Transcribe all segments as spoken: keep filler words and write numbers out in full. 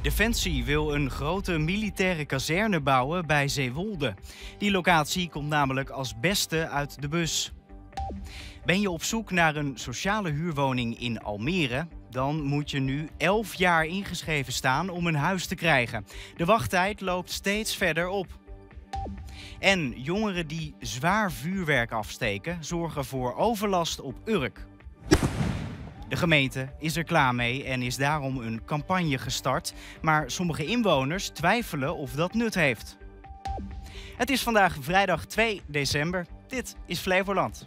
Defensie wil een grote militaire kazerne bouwen bij Zeewolde. Die locatie komt namelijk als beste uit de bus. Ben je op zoek naar een sociale huurwoning in Almere? Dan moet je nu elf jaar ingeschreven staan om een huis te krijgen. De wachttijd loopt steeds verder op. En jongeren die zwaar vuurwerk afsteken zorgen voor overlast op Urk. De gemeente is er klaar mee en is daarom een campagne gestart. Maar sommige inwoners twijfelen of dat nut heeft. Het is vandaag vrijdag twee december. Dit is Flevoland.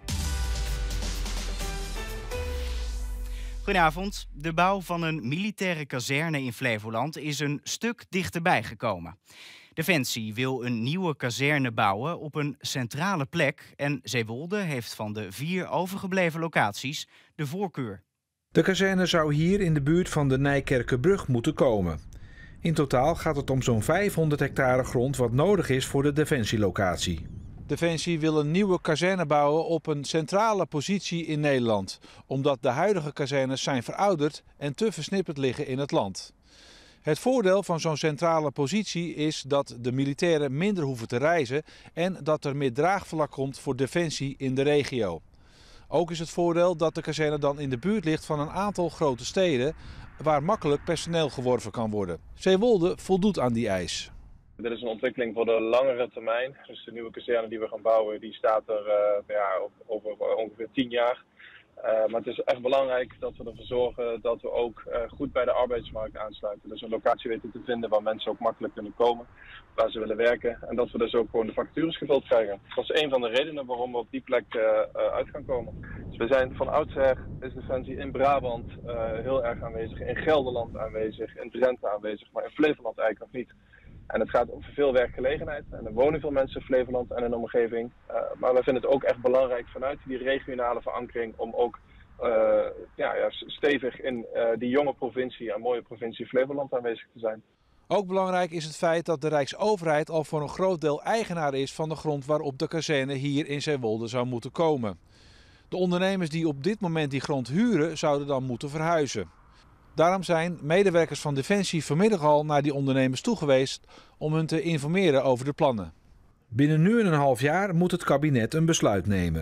Goedenavond. De bouw van een militaire kazerne in Flevoland is een stuk dichterbij gekomen. Defensie wil een nieuwe kazerne bouwen op een centrale plek en Zeewolde heeft van de vier overgebleven locaties de voorkeur. De kazerne zou hier in de buurt van de Nijkerkerbrug moeten komen. In totaal gaat het om zo'n vijfhonderd hectare grond wat nodig is voor de defensielocatie. Defensie wil een nieuwe kazerne bouwen op een centrale positie in Nederland, omdat de huidige kazernes zijn verouderd en te versnipperd liggen in het land. Het voordeel van zo'n centrale positie is dat de militairen minder hoeven te reizen en dat er meer draagvlak komt voor defensie in de regio. Ook is het voordeel dat de kazerne dan in de buurt ligt van een aantal grote steden waar makkelijk personeel geworven kan worden. Zeewolde voldoet aan die eis. Dit is een ontwikkeling voor de langere termijn. Dus de nieuwe kazerne die we gaan bouwen, die staat er uh, ja, over ongeveer tien jaar. Uh, maar het is echt belangrijk dat we ervoor zorgen dat we ook uh, goed bij de arbeidsmarkt aansluiten. Dus een locatie weten te vinden waar mensen ook makkelijk kunnen komen, waar ze willen werken. En dat we dus ook gewoon de vacatures gevuld krijgen. Dat is een van de redenen waarom we op die plek uh, uh, uit gaan komen. Dus we zijn van oudsher, is Defensie in Brabant uh, heel erg aanwezig, in Gelderland aanwezig, in Drenthe aanwezig, maar in Flevoland eigenlijk nog niet. En het gaat over veel werkgelegenheid. En er wonen veel mensen in Flevoland en in de omgeving. Uh, maar we vinden het ook echt belangrijk vanuit die regionale verankering om ook uh, ja, ja, stevig in uh, die jonge provincie en mooie provincie Flevoland aanwezig te zijn. Ook belangrijk is het feit dat de Rijksoverheid al voor een groot deel eigenaar is van de grond waarop de kazerne hier in Zeewolde zou moeten komen. De ondernemers die op dit moment die grond huren zouden dan moeten verhuizen. Daarom zijn medewerkers van Defensie vanmiddag al naar die ondernemers toegeweest om hun te informeren over de plannen. Binnen nu en een half jaar moet het kabinet een besluit nemen.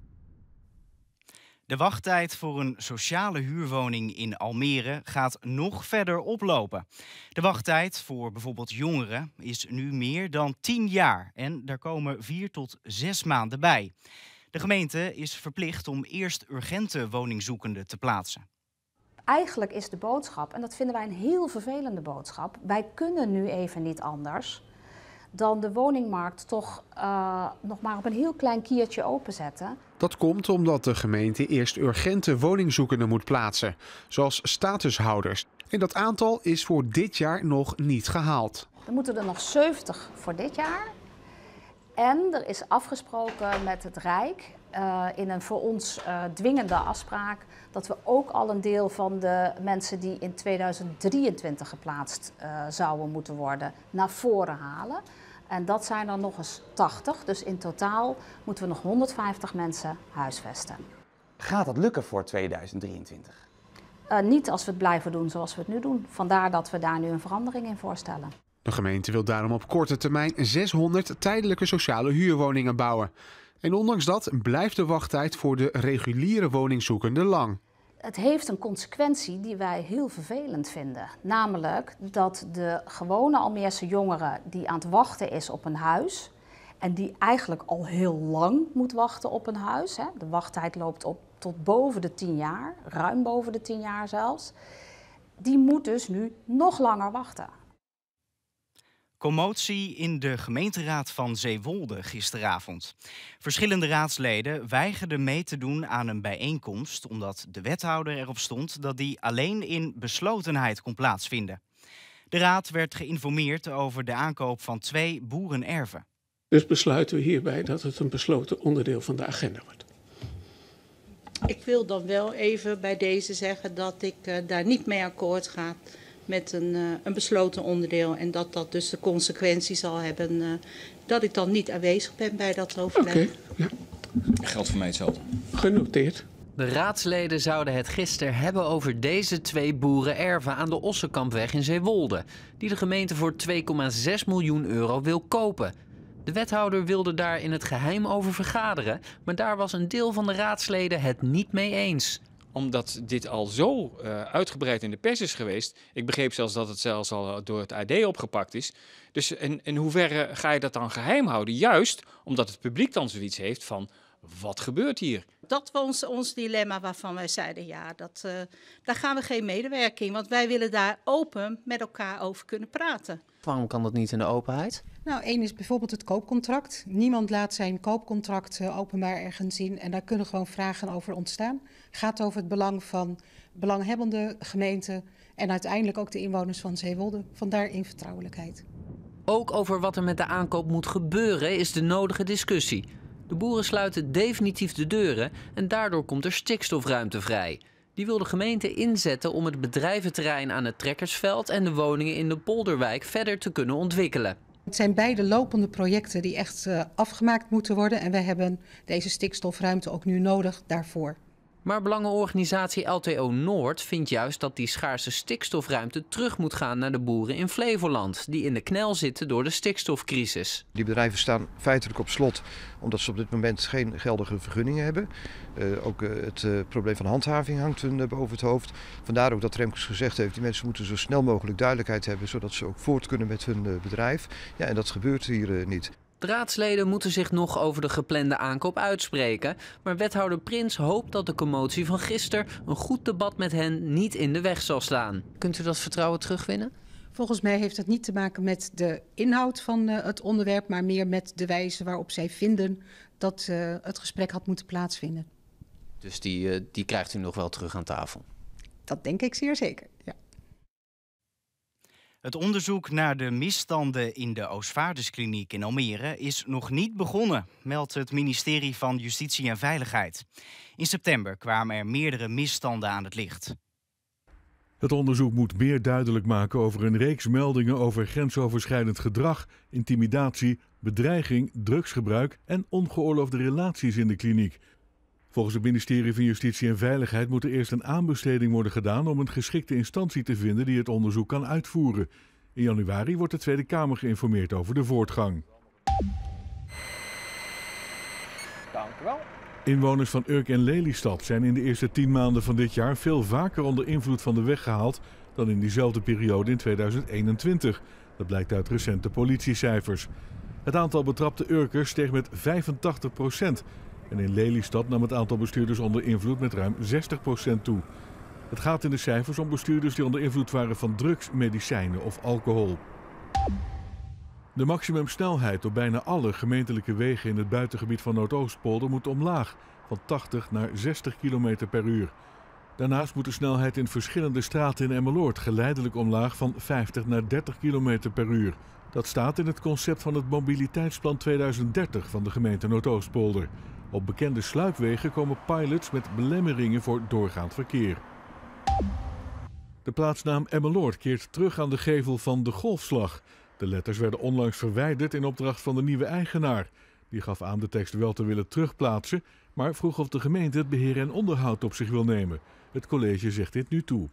De wachttijd voor een sociale huurwoning in Almere gaat nog verder oplopen. De wachttijd voor bijvoorbeeld jongeren is nu meer dan tien jaar en daar komen vier tot zes maanden bij. De gemeente is verplicht om eerst urgente woningzoekenden te plaatsen. Eigenlijk is de boodschap, en dat vinden wij een heel vervelende boodschap, wij kunnen nu even niet anders dan de woningmarkt toch uh, nog maar op een heel klein kiertje openzetten. Dat komt omdat de gemeente eerst urgente woningzoekenden moet plaatsen, zoals statushouders. En dat aantal is voor dit jaar nog niet gehaald. Er moeten er nog zeventig voor dit jaar. En er is afgesproken met het Rijk uh, in een voor ons uh, dwingende afspraak dat we ook al een deel van de mensen die in tweeduizend drieëntwintig geplaatst uh, zouden moeten worden naar voren halen. En dat zijn er nog eens tachtig, dus in totaal moeten we nog honderdvijftig mensen huisvesten. Gaat dat lukken voor tweeduizend drieëntwintig? Uh, niet als we het blijven doen zoals we het nu doen. Vandaar dat we daar nu een verandering in voorstellen. De gemeente wil daarom op korte termijn zeshonderd tijdelijke sociale huurwoningen bouwen. En ondanks dat blijft de wachttijd voor de reguliere woningzoekenden lang. Het heeft een consequentie die wij heel vervelend vinden. Namelijk dat de gewone Almeerse jongere die aan het wachten is op een huis en die eigenlijk al heel lang moet wachten op een huis. Hè, de wachttijd loopt op tot boven de tien jaar, ruim boven de tien jaar zelfs. Die moet dus nu nog langer wachten. Commotie in de gemeenteraad van Zeewolde gisteravond. Verschillende raadsleden weigerden mee te doen aan een bijeenkomst omdat de wethouder erop stond dat die alleen in beslotenheid kon plaatsvinden. De raad werd geïnformeerd over de aankoop van twee boerenerven. Dus besluiten we hierbij dat het een besloten onderdeel van de agenda wordt. Ik wil dan wel even bij deze zeggen dat ik uh, daar niet mee akkoord ga met een, uh, een besloten onderdeel. En dat dat dus de consequentie zal hebben uh, dat ik dan niet aanwezig ben bij dat overleg. Oké, ja. Geldt voor mij hetzelfde. Genoteerd. De raadsleden zouden het gisteren hebben over deze twee boerenerven aan de Ossenkampweg in Zeewolde, die de gemeente voor twee komma zes miljoen euro wil kopen. De wethouder wilde daar in het geheim over vergaderen, maar daar was een deel van de raadsleden het niet mee eens. Omdat dit al zo uh, uitgebreid in de pers is geweest. Ik begreep zelfs dat het zelfs al door het A D opgepakt is. Dus in, in hoeverre ga je dat dan geheim houden? Juist omdat het publiek dan zoiets heeft van, wat gebeurt hier? Dat was ons, ons dilemma waarvan wij zeiden, ja, dat, uh, daar gaan we geen medewerking. Want wij willen daar open met elkaar over kunnen praten. Waarom kan dat niet in de openheid? Nou, één is bijvoorbeeld het koopcontract. Niemand laat zijn koopcontract uh, openbaar ergens zien. En daar kunnen gewoon vragen over ontstaan. Het gaat over het belang van belanghebbende gemeenten en uiteindelijk ook de inwoners van Zeewolde. Vandaar in vertrouwelijkheid. Ook over wat er met de aankoop moet gebeuren is de nodige discussie. De boeren sluiten definitief de deuren en daardoor komt er stikstofruimte vrij. Die wil de gemeente inzetten om het bedrijventerrein aan het Trekkersveld en de woningen in de Polderwijk verder te kunnen ontwikkelen. Het zijn beide lopende projecten die echt uh, afgemaakt moeten worden en wij hebben deze stikstofruimte ook nu nodig daarvoor. Maar belangenorganisatie L T O Noord vindt juist dat die schaarse stikstofruimte terug moet gaan naar de boeren in Flevoland, die in de knel zitten door de stikstofcrisis. Die bedrijven staan feitelijk op slot omdat ze op dit moment geen geldige vergunningen hebben. Uh, ook uh, het uh, probleem van handhaving hangt hun uh, boven het hoofd. Vandaar ook dat Remkes gezegd heeft, die mensen moeten zo snel mogelijk duidelijkheid hebben, zodat ze ook voort kunnen met hun uh, bedrijf. Ja, en dat gebeurt hier uh, niet. De raadsleden moeten zich nog over de geplande aankoop uitspreken, maar wethouder Prins hoopt dat de commotie van gisteren een goed debat met hen niet in de weg zal staan. Kunt u dat vertrouwen terugwinnen? Volgens mij heeft het niet te maken met de inhoud van uh, het onderwerp, maar meer met de wijze waarop zij vinden dat uh, het gesprek had moeten plaatsvinden. Dus die, uh, die krijgt u nog wel terug aan tafel? Dat denk ik zeer zeker, ja. Het onderzoek naar de misstanden in de Oostvaarderskliniek in Almere is nog niet begonnen, meldt het ministerie van Justitie en Veiligheid. In september kwamen er meerdere misstanden aan het licht. Het onderzoek moet meer duidelijk maken over een reeks meldingen over grensoverschrijdend gedrag, intimidatie, bedreiging, drugsgebruik en ongeoorloofde relaties in de kliniek. Volgens het ministerie van Justitie en Veiligheid moet er eerst een aanbesteding worden gedaan om een geschikte instantie te vinden die het onderzoek kan uitvoeren. In januari wordt de Tweede Kamer geïnformeerd over de voortgang. Dank u wel. Inwoners van Urk en Lelystad zijn in de eerste tien maanden van dit jaar veel vaker onder invloed van de weg gehaald dan in diezelfde periode in tweeduizend eenentwintig. Dat blijkt uit recente politiecijfers. Het aantal betrapte Urkers steeg met vijfentachtig procent. En in Lelystad nam het aantal bestuurders onder invloed met ruim zestig procent toe. Het gaat in de cijfers om bestuurders die onder invloed waren van drugs, medicijnen of alcohol. De maximumsnelheid op bijna alle gemeentelijke wegen in het buitengebied van Noordoostpolder moet omlaag, van tachtig naar zestig kilometer per uur. Daarnaast moet de snelheid in verschillende straten in Emmeloord geleidelijk omlaag van vijftig naar dertig kilometer per uur. Dat staat in het concept van het mobiliteitsplan tweeduizend dertig van de gemeente Noordoostpolder. Op bekende sluipwegen komen pilots met belemmeringen voor doorgaand verkeer. De plaatsnaam Emmeloord keert terug aan de gevel van de Golfslag. De letters werden onlangs verwijderd in opdracht van de nieuwe eigenaar. Die gaf aan de tekst wel te willen terugplaatsen, maar vroeg of de gemeente het beheer en onderhoud op zich wil nemen. Het college zegt dit nu toe.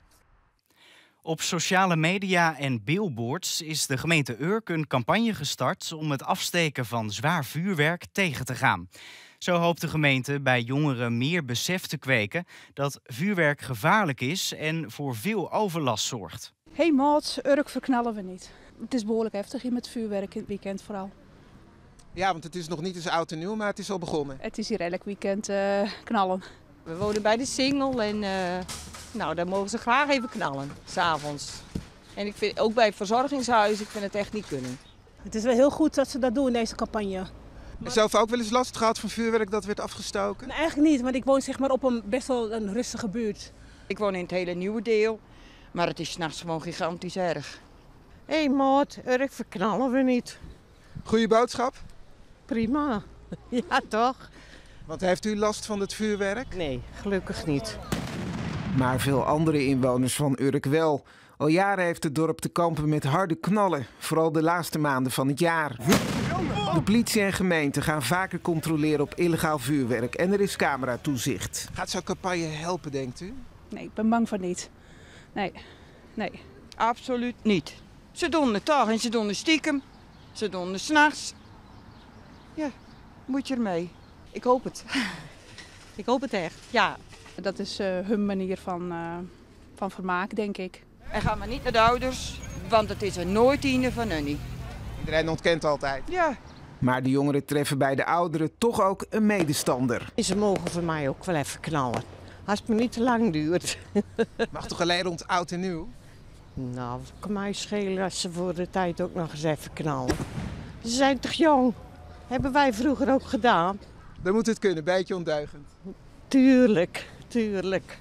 Op sociale media en billboards is de gemeente Urk een campagne gestart om het afsteken van zwaar vuurwerk tegen te gaan. Zo hoopt de gemeente bij jongeren meer besef te kweken dat vuurwerk gevaarlijk is en voor veel overlast zorgt. Hé hey maat, Urk verknallen we niet. Het is behoorlijk heftig hier met vuurwerk in het weekend vooral. Ja, want het is nog niet eens oud en nieuw, maar het is al begonnen. Het is hier elk weekend uh, knallen. We wonen bij de Singel en uh, nou, daar mogen ze graag even knallen, 's avonds. En ik vind ook bij het verzorgingshuis, ik vind het echt niet kunnen. Het is wel heel goed dat ze dat doen in deze campagne. Maar... Zelf ook wel eens last gehad van vuurwerk dat werd afgestoken? Nee, eigenlijk niet, want ik woon zeg maar op een best wel een rustige buurt. Ik woon in het hele nieuwe deel, maar het is 's nachts gewoon gigantisch erg. Hé hey, maat, Urk verknallen we niet. Goeie boodschap? Prima, ja toch? Want heeft u last van het vuurwerk? Nee, gelukkig niet. Maar veel andere inwoners van Urk wel. Al jaren heeft het dorp te kampen met harde knallen, vooral de laatste maanden van het jaar. De politie en gemeente gaan vaker controleren op illegaal vuurwerk en er is cameratoezicht. Gaat zo'n campagne helpen, denkt u? Nee, ik ben bang van niet. Nee, nee. Absoluut niet. Ze doen het toch en ze doen het stiekem. Ze doen het 's nachts. Ja, moet je ermee. Ik hoop het. Ik hoop het echt, ja. Dat is uh, hun manier van, uh, van vermaak, denk ik. En ga maar niet naar de ouders, want het is een nooit tiende van hun. Iedereen ontkent altijd. Ja. Maar de jongeren treffen bij de ouderen toch ook een medestander. Ze mogen voor mij ook wel even knallen. Als het me niet te lang duurt. Mag toch alleen rond oud en nieuw? Nou, het kan mij schelen als ze voor de tijd ook nog eens even knallen. Ze zijn toch jong? Hebben wij vroeger ook gedaan. Dan moet het kunnen, beetje ondeugend. Tuurlijk, tuurlijk.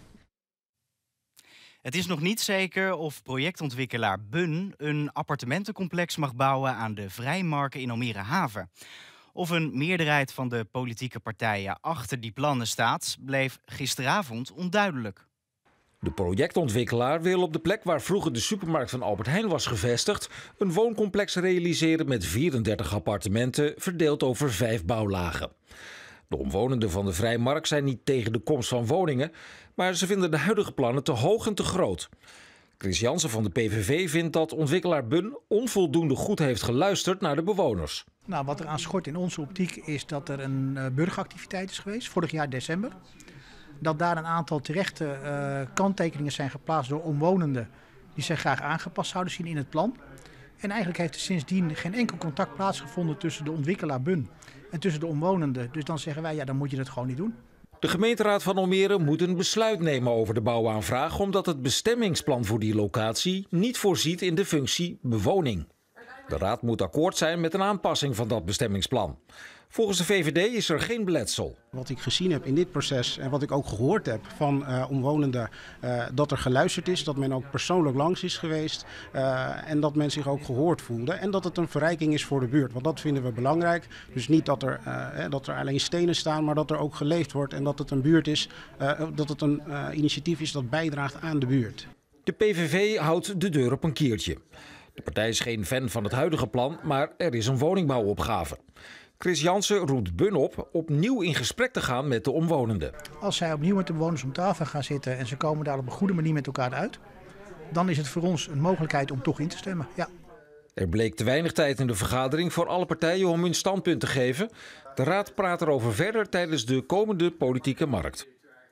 Het is nog niet zeker of projectontwikkelaar Bun een appartementencomplex mag bouwen aan de Vrijmarken in Almere Haven. Of een meerderheid van de politieke partijen achter die plannen staat, bleef gisteravond onduidelijk. De projectontwikkelaar wil op de plek waar vroeger de supermarkt van Albert Heijn was gevestigd een wooncomplex realiseren met vierendertig appartementen verdeeld over vijf bouwlagen. De omwonenden van de Vrijmarkt zijn niet tegen de komst van woningen, maar ze vinden de huidige plannen te hoog en te groot. Chris Jansen van de P V V vindt dat ontwikkelaar Bun onvoldoende goed heeft geluisterd naar de bewoners. Nou, wat er aan schort in onze optiek is dat er een uh, burgeractiviteit is geweest, vorig jaar december. Dat daar een aantal terechte uh, kanttekeningen zijn geplaatst door omwonenden die zich graag aangepast zouden zien in het plan. En eigenlijk heeft er sindsdien geen enkel contact plaatsgevonden tussen de ontwikkelaar Bun en tussen de omwonenden. Dus dan zeggen wij, ja, dan moet je het gewoon niet doen. De gemeenteraad van Almere moet een besluit nemen over de bouwaanvraag, omdat het bestemmingsplan voor die locatie niet voorziet in de functie bewoning. De raad moet akkoord zijn met een aanpassing van dat bestemmingsplan. Volgens de V V D is er geen beletsel. Wat ik gezien heb in dit proces en wat ik ook gehoord heb van uh, omwonenden, uh, dat er geluisterd is, dat men ook persoonlijk langs is geweest uh, en dat men zich ook gehoord voelde en dat het een verrijking is voor de buurt. Want dat vinden we belangrijk. Dus niet dat er, uh, dat er alleen stenen staan, maar dat er ook geleefd wordt en dat het een buurt is, uh, dat het een uh, initiatief is dat bijdraagt aan de buurt. De P V V houdt de deur op een kiertje. De partij is geen fan van het huidige plan, maar er is een woningbouwopgave. Chris Jansen roept Bun op opnieuw in gesprek te gaan met de omwonenden. Als zij opnieuw met de bewoners om tafel gaan zitten en ze komen daar op een goede manier met elkaar uit, dan is het voor ons een mogelijkheid om toch in te stemmen. Ja. Er bleek te weinig tijd in de vergadering voor alle partijen om hun standpunt te geven. De raad praat erover verder tijdens de komende politieke markt.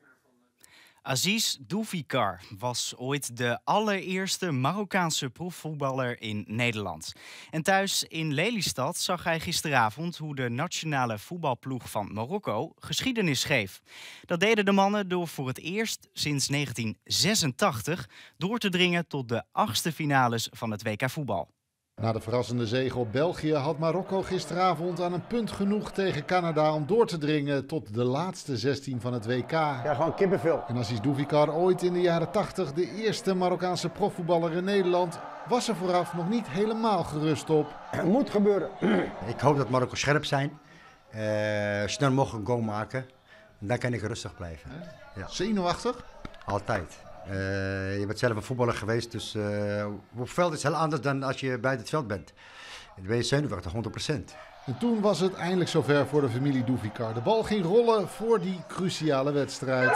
Aziz Doufikar was ooit de allereerste Marokkaanse profvoetballer in Nederland. En thuis in Lelystad zag hij gisteravond hoe de nationale voetbalploeg van Marokko geschiedenis schreef. Dat deden de mannen door voor het eerst sinds negentien zesentachtig door te dringen tot de achtste finales van het W K voetbal. Na de verrassende zege op België had Marokko gisteravond aan een punt genoeg tegen Canada om door te dringen tot de laatste zestien van het W K. Ja, gewoon kippenvel. En Aziz Doufikar, ooit in de jaren tachtig de eerste Marokkaanse profvoetballer in Nederland, was er vooraf nog niet helemaal gerust op. Het moet gebeuren. Ik hoop dat Marokko scherp zijn, uh, snel mogelijk een goal maken. En dan kan ik rustig blijven. Ja. Zenuwachtig? Altijd. Uh, je bent zelf een voetballer geweest, dus uh, op het veld is het heel anders dan als je bij het veld bent. Dan ben je zenuwachtig, honderd procent. En toen was het eindelijk zover voor de familie Doufikar. De bal ging rollen voor die cruciale wedstrijd.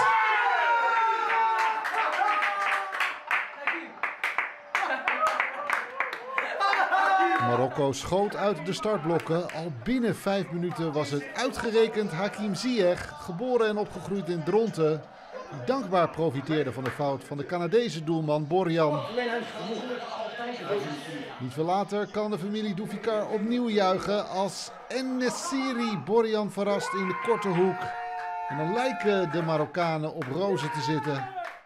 Marokko schoot uit de startblokken. Al binnen vijf minuten was het uitgerekend Hakim Ziyech, geboren en opgegroeid in Dronten, die dankbaar profiteerde van de fout van de Canadese doelman Borjan. Niet veel later kan de familie Doufikar opnieuw juichen als En-Nesyri Borjan verrast in de korte hoek. En dan lijken de Marokkanen op rozen te zitten.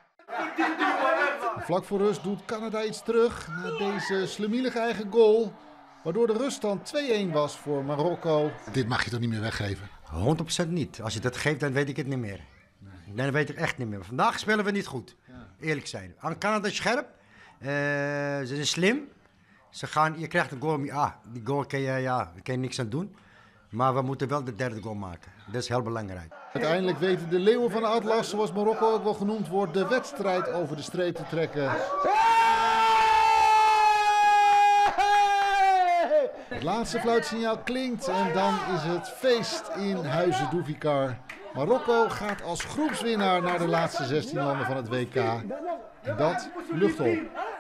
Vlak voor rust doet Canada iets terug na deze slemielige eigen goal, waardoor de ruststand twee-een was voor Marokko. Dit mag je toch niet meer weggeven? honderd procent niet. Als je dat geeft, dan weet ik het niet meer. Nee, dat weet ik echt niet meer. Vandaag spelen we niet goed. Eerlijk zijn. Canada is scherp. Uh, ze zijn slim. Ze gaan, je krijgt een goal. Ah, die goal kan je, ja, daar kan je niks aan doen. Maar we moeten wel de derde goal maken. Dat is heel belangrijk. Uiteindelijk weten de leeuwen van de Atlas, zoals Marokko ook wel genoemd wordt, de wedstrijd over de streep te trekken. Het laatste fluitsignaal klinkt en dan is het feest in Huizen Doevikar. Marokko gaat als groepswinnaar naar de laatste zestien landen van het W K. En dat lucht op.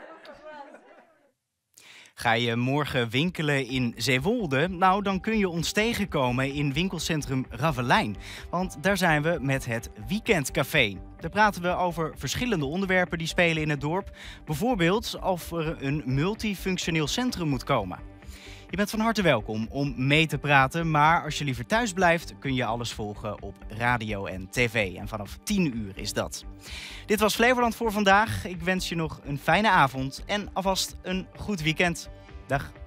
Ga je morgen winkelen in Zeewolde? Nou, dan kun je ons tegenkomen in winkelcentrum Ravelijn. Want daar zijn we met het Weekendcafé. Daar praten we over verschillende onderwerpen die spelen in het dorp. Bijvoorbeeld of er een multifunctioneel centrum moet komen. Je bent van harte welkom om mee te praten, maar als je liever thuis blijft kun je alles volgen op radio en tv. En vanaf tien uur is dat. Dit was Flevoland voor vandaag. Ik wens je nog een fijne avond en alvast een goed weekend. Dag.